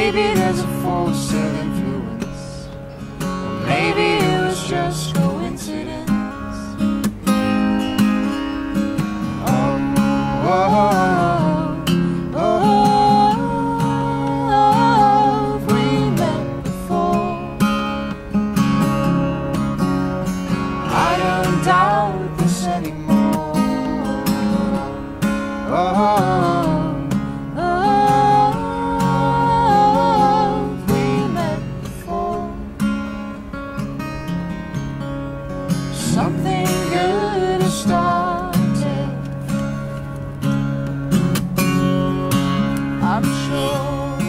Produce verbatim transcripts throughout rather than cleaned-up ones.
maybe there's a force of influence, or maybe it was just coincidence. Oh, oh, oh, oh, have we met before? I don't doubt this anymore. Oh, oh, have we met before? Something good has started, I'm sure.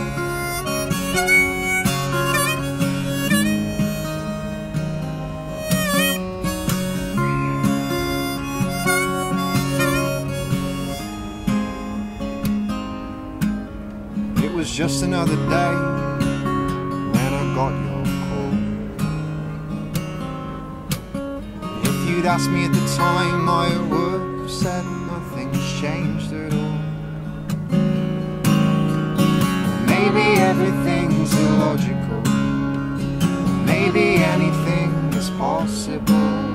It was just another day when I got your call. If you'd asked me at the time, I would have said nothing's changed at all. Maybe everything's illogical, maybe anything is possible.